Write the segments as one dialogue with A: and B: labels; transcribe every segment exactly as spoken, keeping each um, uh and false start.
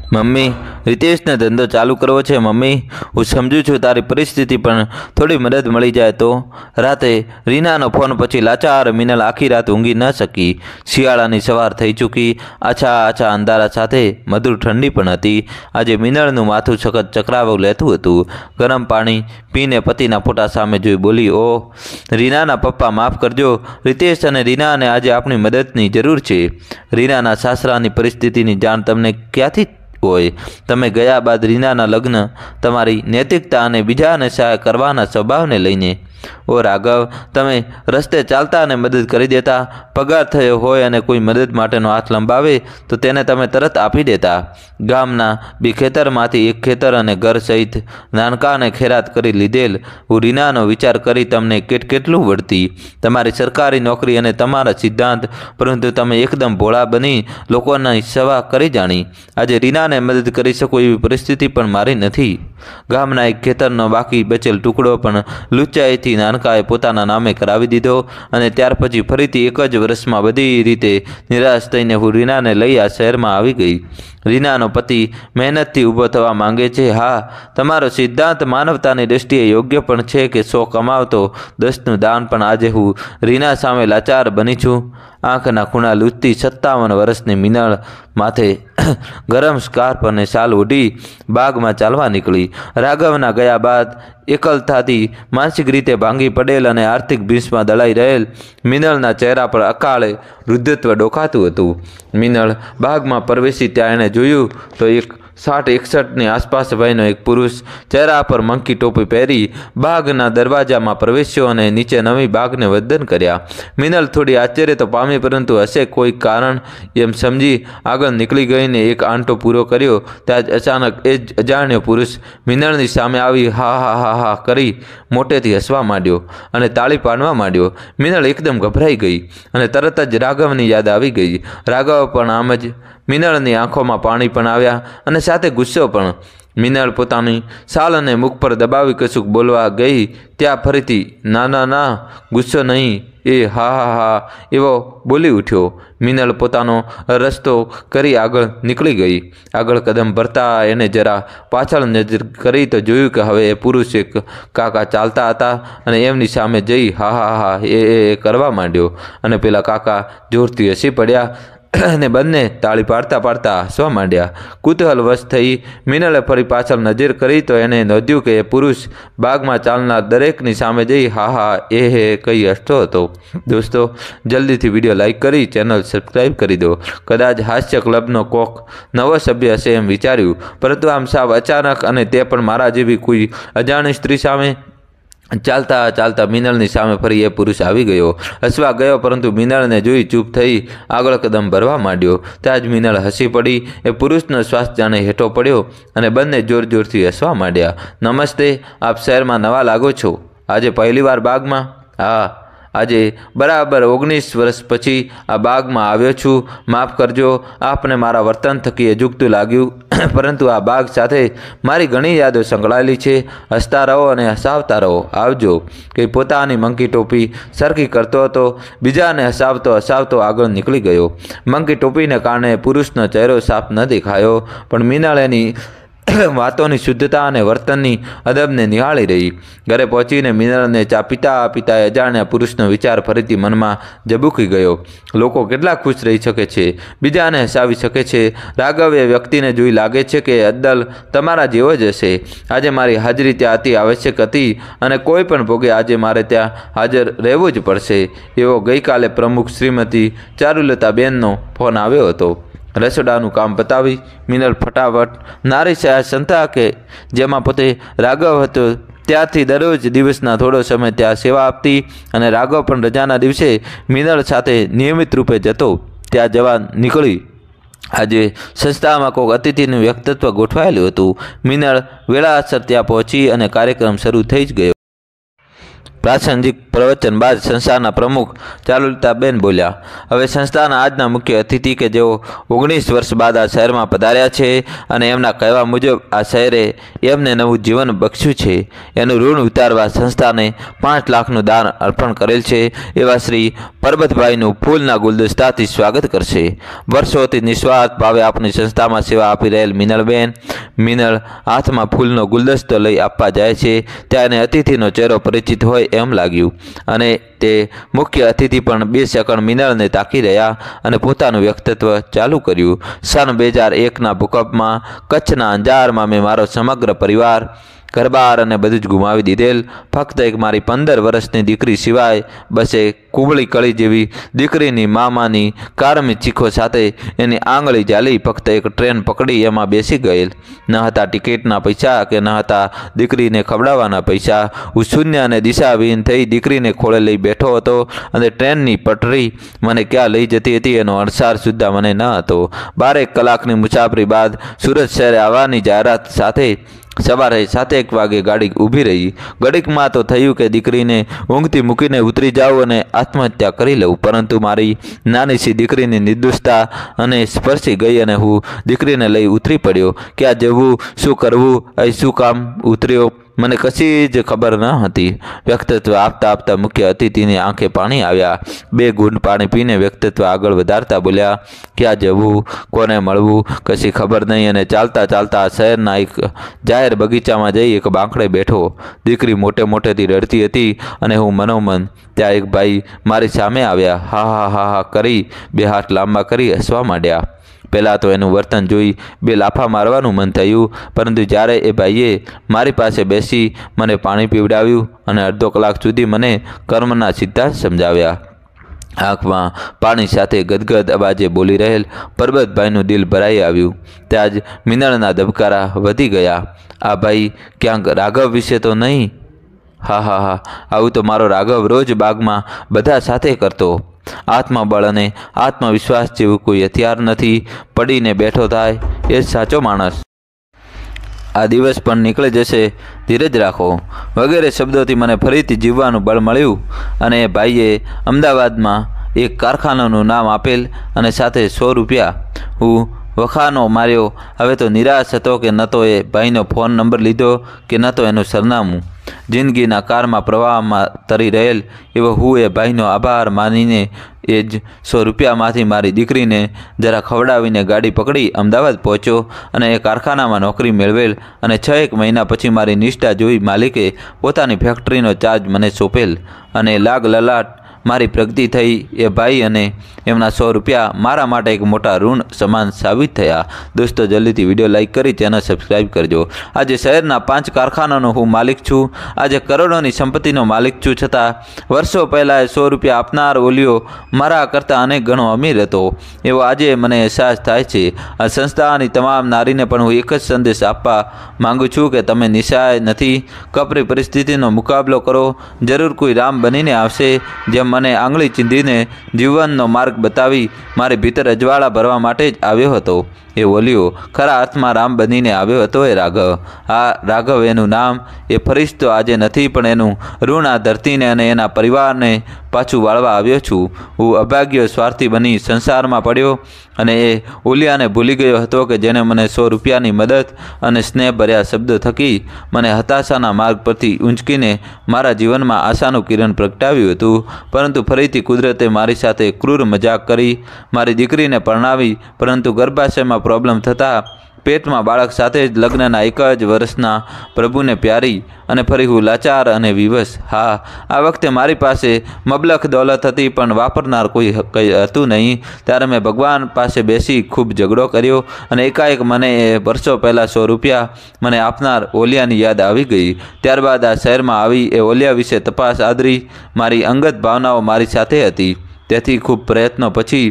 A: Mummy Ritesh ने धंधो चालू करवो छे। मम्मी हूँ समझू छूँ तारी परिस्थिति पण थोड़ी मदद मळी जाए तो। राते रीनानो फोन पछी लाचार मिनल आखी रात ऊँघी न सकी। शियाळानी सवार थई चूकी। आछा आछा अंधारा साथे मधुर ठंडी पण हती। आजे मिनलनुं माथुं सखत चक्रावो लेतुं हतुं। गरम पाणी पीने पतिना फोटा सामे जोई बोली, ओ रीनाना पप्पा माफ करजो। रितेश अने रीना ने आज आपणी मददनी जरूर छे। रीनाना सासरानी परिस्थितिनी जाण तमने क्यांथी होय? तमे गया बाद रीनाना लग्न तमारी नैतिकता अने बीजाने सहाय करवाना स्वभावने लईने। ओ राघव, तमे रस्ते चालता अने मदद करी देता। पगार थयो होय अने कोई मदद माटेनो हाथ लंबावे तो तेने तमे तरत आपी देता। गामना बी खेतरमांथी एक खेतर अने घर सहित नानकाने खेरात करी लीधेल हूँ रीनानो विचार करी तमने केट केटलुं वळती। तमारी सरकारी नौकरी अने तमारा सिद्धांत, परंतु तमे एकदम भोळा बनी लोकोनी सेवा करी जाणी। आजे रीनाने मदद करी शको एवी परिस्थिति पण मारी नथी। गामना एक खेतरनो बाकी बचेल टुकड़ो पण लुच्चाईथी नानकाए पोताना नामे करावी दीधो अने त्यार पछी फरीथी एक ज वर्षमां बधी रीते निराश थईने हूँ रीनाने लई आ शहेरमां आवी गई। रीनानो पति मेहनतथी ऊभो थवा मांगे छे। हाँ, तमारो सिद्धांत मानवतानी दृष्टिए योग्य पण छे के सौ कमावतो दसनुं दान, पण आजे हूँ रीना सामे लाचार बनी छूं। आँखना खूणा लूचती सत्तावन वर्षनी मिनल माथे गरम स्कार्फ अने शाल ओढ़ी बाग में चालवा निकली। राघवना गया बाद एकलताथी मानसिक रीते भांगी पड़ेल अने आर्थिक भींसमां दळाई रहेल मिनलना चेहरा पर अकाळे वृद्धत्व डोकातुं हतुं। मिनल बाग में प्रवेशी त्यां एणे जोयुं तो एक साठ एकसठ ने आसपास वयनो एक पुरुष चेहरा पर मंकी टोपी पहरी बागना दरवाजा में प्रवेश्यो अने नीचे नवी बागने वंदन कर्या। मिनल थोड़ी आश्चर्य तो पामी, परंतु हसे कोई कारण एम समझी आगळ निकली गई ने एक आंटो पूरो कर्यो त्याज अचानक ए ज अजाण्यो पुरुष मिनलनी सामे आवी हा हा हा हा करी मोटेथी हसवा मांड्यो अने ताળી पाडवा मांड्यो। मिनल एकदम गभराई गई अने तरत ज राघवनी याद आवी गई। राघव पण आम ज मिनलनी आँखों पाणी पण आव्या अने साथे गुस्सो पण। मिनल पोतानी साल अने मुख पर दबावी कशुक बोलवा गई त्या फरीथी ना ना ना गुस्सो नहीं, ए हा हा हा एवो बोली उठ्यो। मिनल पोतानो रस्तो करी आगळ निकली गई। आगळ कदम भरता एने जरा पाछळ नजर करी तो जोयुं के हवे ए पुरुष एक काका चालता हता अने एमनी सामे जई हा हा हा ए ए करवा मांड्यो अने पेला काका जोरथी हसी पड्या ने बंने ताળી पाड़ता पाड़ता हसवा मांड्या। कुतूहलवश थई मिनले फरी पाछळ नजर करी तो एने नोध्युं के पुरुष बागमां चालनार दरेकनी सामे जई हा हा ए हे कही हसतो हतो। दोस्तों, जल्दीथी विडियो लाइक करी चेनल सब्सक्राइब करी दो। कदाच हास्य क्लबनो कोक नवो सभ्य हशे एम विचार्युं, परंतु आम साव अचानक अने ते पण मारा जेवी कोई अजाणी स्त्री सामे चालता चालता मिनलनी सामे फरी ए पुरुष आवी गयो। हसवा गयो, परंतु मिनलने जोई चूप थई आगळ कदम भरवा मांड्यो। त्याज मिनल हसी पड़ी। ए पुरुषनो श्वास जाणे हेठो पड्यो अने बंने जोर जोरथी हसवा मांड्या। नमस्ते, आप शहेरमां नवा लागो छो? आजे पहली वार बागमां? हाँ, आजे बराबर ओगनीस वर्ष पछी आ बाग में आव्यो छूं। माफ करजो, आपने मारा वर्तन थकी अजूगतुं लाग्युं, परंतु आ बाग साथे मारी घणी यादों संकळायेली छे। हसता रहो अने हसावता रहो। आवजो। के पोतानी मंकी टोपी सरखी करतो हतो, बीजाने हसावतो हसावतो आगळ निकली गयो। मंकी टोपीने कारणे पुरुषनो चेहरो साफ न देखायो, पण मिनल एनी वातोनी शुद्धता अने वर्तननी अदबने निहाળી रही। घरे पहोंचीने मिनलने चा पीता पीता अजाण्या पुरुषनो विचार फरीथी मनमा जबूकी गयो। लोको केटला खुश रही शके छे, बीजाने हसावी शके छे। राघव ए व्यक्तिने जोई लागे छे के अद्दल तमारा जेवो ज हशे। आजे मारी हाजरी त्यां अति आवश्यक हती अने कोई पण भोगे आजे मारे त्यां हाजर रहेवुं ज पड़शे एवो गईकाले प्रमुख श्रीमती चारुलताबेननो फोन आव्यो हतो। रसोडाનું કામ પતાવી મિનલ ફટાફટ નારી શાહ સંતા કે જેમાં પોતે રાઘવ હતો ત્યાંથી દરરોજ દિવસના થોડો સમય ત્યાં સેવા આપતી અને રાઘવ પણ રજાના દિવસે મિનલ સાથે નિયમિત રૂપે જતો। ત્યાં જવા નીકળી। આજે સંસ્થામાં કોઈક અતિથિનું વ્યક્તિત્વ ગોઠવાયેલું હતું। મિનલ વેળાસર ત્યાં પહોંચી અને કાર્યક્રમ શરૂ થઈ જ ગયો। પ્રાસંગિક પ્રવચન બાદ સંસ્થાના પ્રમુખ ચારુલતાબેન બોલ્યા, હવે સંસ્થાના આજના મુખ્ય અતિથિ કે જેઓ ઓગણીસ વર્ષ બાદ આ શહેરમાં પધાર્યા છે અને એમના કહેવા મુજબ આ શહેરે એમને નવું જીવન બક્ષ્યું છે, એનું ઋણ ઉતારવા સંસ્થાને પાંચ લાખનું દાન અર્પણ કરેલ છે એવા શ્રી પરબતભાઈનું ફૂલના ગુલદસ્તાથી સ્વાગત કરશે. વર્ષોથી નિસ્વાર્થ ભાવે આપણી સંસ્થામાં સેવા આપી રહેલ મિનલબેન મિનલ હાથમાં ફૂલનો ગુલદસ્તો લઈ આપવા જાય છે ત્યારે અતિથિનો ચહેરો પરિચિત હોય એમ લાગ્યું અને તે મુખ્ય અતિથિ પણ બે સેકન્ડ મિનલને તાકી રહ્યા અને પોતાનું વ્યક્તિત્વ ચાલુ કર્યું. સન બે હજાર એકના ભૂકંપમાં કચ્છના અંજારમાં મેં મારો સમગ્ર પરિવાર ઘરબાર અને બધું જ ગુમાવી દીધેલ. ફક્ત એક મારી પંદર વર્ષની દીકરી સિવાય બસ એ કુબળી કળી જેવી દીકરીની મામાની કારમી ચીખો સાથે એની આંગળી ઝાલી ફક્ત એક ટ્રેન પકડી એમાં બેસી ગયેલ. ન હતા ટિકિટના પૈસા કે ન હતા દીકરીને ખવડાવવાના પૈસા. હું શૂન્ય અને દિશાવિહીન થઈ દીકરીને ખોળે લઈ બેઠો હતો અને ટ્રેનની પટરી મને ક્યાં લઈ જતી હતી એનો અણસાર સુદ્ધા મને ન હતો. બારેક કલાકની મુસાફરી બાદ સુરત શહેરે આવવાની જાહેરાત સાથે સવારે સાતેક વાગે ગાડી ઊભી રહી. ઘડીકમાં તો થયું કે દીકરીને ઊંઘથી મૂકીને ઉતરી જાઉં અને આત્મહત્યા કરી લઉં, પરંતુ મારી નાની સી દીકરીની નિર્દોષતા અને સ્પર્શી ગઈ અને હું દીકરીને લઈ ઉતરી પડ્યો. ક્યાં જવું, શું કરવું, અહીં શું કામ ઉતર્યો, મને કશી જ ખબર ન હતી. વ્યક્તિત્વ આપતા આપતા મુખ્ય અતિથિની આંખે પાણી આવ્યા. બે ઘૂંટ પાણી પીને વ્યક્તિત્વ આગળ વધારતા બોલ્યા, ક્યાં જવું, કોને મળવું, કશી ખબર નહીં અને ચાલતા ચાલતા શહેરના એક જાહેર બગીચામાં જઈ એક બાંકડે બેઠો. દીકરી મોટે મોટેથી રડતી હતી અને હું મનોમન. ત્યાં એક ભાઈ મારી સામે આવ્યા. હા હા હા હા કરી બે હાથ લાંબા કરી હસવા માંડ્યા. પહેલાં તો એનું વર્તન જોઈ બે લાફા મારવાનું મન થયું, પરંતુ જ્યારે એ ભાઈએ મારી પાસે બેસી મને પાણી પીવડાવ્યું અને અડધો કલાક સુધી મને કર્મના સિદ્ધાંત સમજાવ્યા. આંખમાં પાણી સાથે ગદગદ અવાજે બોલી રહેલ પરબતભાઈનું દિલ ભરાઈ આવ્યું. ત્યાં જ મિનળના ધબકારા વધી ગયા. આ ભાઈ ક્યાંક રાઘવ વિશે તો નહીં? હા હા હા આવું તો મારો રાઘવ રોજ બાગમાં બધા સાથે કરતો. આત્મબળ અને આત્મવિશ્વાસ જેવું કોઈ હથિયાર નથી. પડીને બેઠો થાય એ જ સાચો માણસ. આ દિવસ પણ નીકળી જશે, ધીરજ રાખો વગેરે શબ્દોથી મને ફરીથી જીવવાનું બળ મળ્યું અને એ ભાઈએ અમદાવાદમાં એક કારખાનાનું નામ આપેલ અને સાથે સો રૂપિયા. હું વખાનો માર્યો. હવે તો નિરાશ હતો કે ન તો એ ભાઈનો ફોન નંબર લીધો કે ન તો એનું સરનામું. જિંદગીના કારમાં પ્રવાહમાં તરી રહેલ એવો હું એ ભાઈનો આભાર માનીને એ જ સો રૂપિયામાંથી મારી દીકરીને જરા ખવડાવીને ગાડી પકડી અમદાવાદ પહોંચ્યો અને એ કારખાનામાં નોકરી મેળવેલ અને છ એક મહિના પછી મારી નિષ્ઠા જોઈ માલિકે પોતાની ફેક્ટરીનો ચાર્જ મને સોંપેલ અને લાગ લલાટ મારી પ્રગતિ થઈ. એ ભાઈ અને એમના સો રૂપિયા મારા માટે એક મોટા ઋણ સમાન સાબિત થયા. દોસ્તો જલ્દીથી વિડીયો લાઇક કરી ચેનલ સબસ્ક્રાઈબ કરજો. આજે શહેરના પાંચ કારખાનાનો હું માલિક છું. આજે કરોડોની સંપત્તિનો માલિક છું. છતાં વર્ષો પહેલાં સો રૂપિયા આપનાર ઓલિયો મારા કરતાં અનેક ગણો અમીર હતો એવો આજે મને અહેસાસ થાય છે. આ સંસ્થાની તમામ નારીને પણ હું એક જ સંદેશ આપવા માગું છું કે તમે નિશાય નથી. કપરી પરિસ્થિતિનો મુકાબલો કરો. જરૂર કોઈ રામ બનીને આવશે જેમ મને આંગળી ચીંધીને જીવનનો માર્ગ બતાવી મારી ભીતર અજવાળા ભરવા માટે જ આવ્યો હતો. એ ઓલિયો ખરા અર્થમાં રામ બનીને આવ્યો હતો. એ રાઘવ, આ રાઘવ એનું નામ. એ ફરિશ્તો આજે નથી, પણ એનું ઋણ આ ધરતીને અને એના પરિવારને પાછું વાળવા આવ્યો છું. હું અભાગ્ય સ્વાર્થી બની સંસારમાં પડ્યો અને એ ઓલિયાને ભૂલી ગયો હતો કે જેને મને સો રૂપિયાની મદદ અને સ્નેહભર્યા શબ્દો થકી મને હતાશાના માર્ગ પરથી ઊંચકીને મારા જીવનમાં આશાનું કિરણ પ્રગટાવ્યું હતું. પરંતુ ફરીથી કુદરતે મારી સાથે ક્રૂર મજાક કરી. મારી દીકરીને પરણાવી, પરંતુ ગર્ભાશયમાં પ્રોબ્લેમ થતાં પેટમાં બાળક સાથે જ લગ્નના એક જ વર્ષના પ્રભુને પ્યારી અને ફરી હું લાચાર અને વિવશ. હા, આ વખતે મારી પાસે મબલખ દોલત હતી, પણ વાપરનાર કોઈ કંઈ હતું નહીં. ત્યારે મેં ભગવાન પાસે બેસી ખૂબ ઝઘડો કર્યો અને એકાએક મને એ વર્ષો પહેલાં સો રૂપિયા મને આપનાર ઓલિયાની યાદ આવી ગઈ. ત્યારબાદ આ શહેરમાં આવી એ ઓલિયા વિશે તપાસ આદરી. મારી અંગત ભાવનાઓ મારી સાથે હતી. તેથી ખૂબ પ્રયત્નો પછી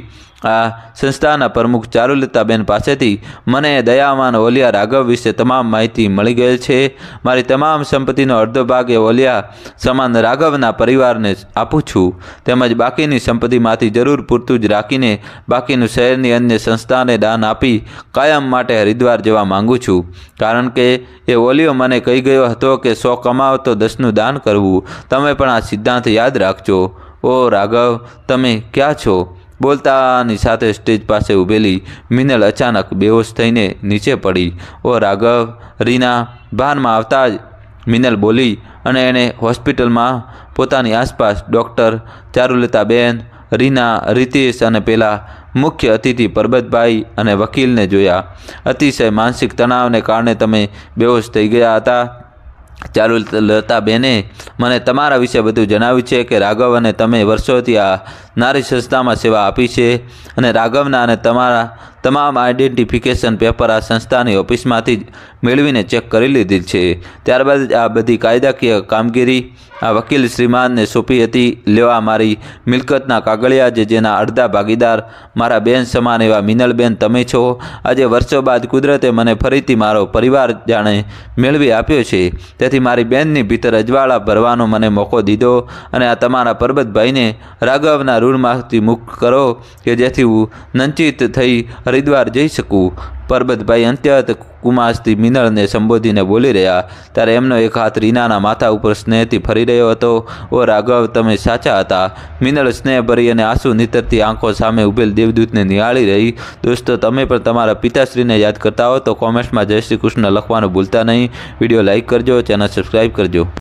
A: આ સંસ્થાના પ્રમુખ ચારુલતાબેન પાસેથી મને દયામાન ઓલિયા રાઘવ વિશે તમામ માહિતી મળી ગયેલ છે. મારી તમામ સંપત્તિનો અડધો ભાગ એ ઓલિયા સમાન રાઘવના પરિવારને આપું છું, તેમજ બાકીની સંપત્તિમાંથી જરૂર પૂરતું જ રાખીને બાકીનું શહેરની અન્ય સંસ્થાને દાન આપી કાયમ માટે હરિદ્વાર જવા માંગુ છું. કારણ કે એ ઓલિયો મને કહી ગયો હતો કે સો કમાવ તો દસનું દાન કરવું. તમે પણ આ સિદ્ધાંત યાદ રાખજો. ઓ રાઘવ, તમે ક્યાં છો? બોલતાની સાથે સ્ટેજ પાસે ઊભેલી મિનલ અચાનક બેહોશ થઈને નીચે પડી. ઓ રાઘવ, રીના ભાનમાં આવતા જ મિનલ બોલી અને એણે હોસ્પિટલમાં પોતાની આસપાસ ડૉક્ટર, ચારુલતાબેન, રીના, રીતેશ અને પેલા મુખ્ય અતિથિ પરબતભાઈ અને વકીલને જોયા. અતિશય માનસિક તણાવને કારણે તમે બેહોશ થઈ ગયા હતા. ચારુલતાબેને મને તમારા વિશે બધું જણાવ્યું છે કે રાઘવ અને તમે વર્ષોથી આ નારી સંસ્થામાં સેવા આપી છે અને રાઘવના અને તમારા તમામ આઈડેન્ટિફિકેશન પેપર આ સંસ્થાની ઓફિસમાંથી જ મેળવીને ચેક કરી લીધી છે. ત્યારબાદ આ બધી કાયદાકીય કામગીરી આ વકીલ શ્રીમાનને સોંપી હતી. લેવા મારી મિલકતના કાગળિયા જે જેના અડધા ભાગીદાર મારા બેન સમાન એવા મિનલબેન તમે છો. આજે વર્ષો બાદ કુદરતે મને ફરીથી મારો પરિવાર જાણે મેળવી આપ્યો છે, તેથી મારી બેનની ભીતર અજવાળા ભરવાનો મને મોકો દીધો અને આ તમારા પરબતભાઈને રાઘવના ઋણમાંથી મુક્ત કરો કે જેથી હું નંચિત થઈ હરિદ્વાર જઈ શકું. પરબતભાઈ અંત્યત કુમાસથી મિનળને સંબોધીને બોલી રહ્યા ત્યારે એમનો એક હાથ રીનાના માથા ઉપર સ્નેહથી ફરી રહ્યો હતો. ઓ રાઘવ, તમે સાચા હતા. મિનળ સ્નેહભરી અને આંસુ નીતરતી આંખો સામે ઉભેલ દેવદૂતને નિહાળી રહી. દોસ્તો, તમે પણ તમારા પિતાશ્રીને યાદ કરતા હો તો કોમેન્ટ્સમાં જય શ્રી કૃષ્ણ લખવાનું ભૂલતા નહીં. વિડીયો લાઇક કરજો, ચેનલ સબસ્ક્રાઈબ કરજો.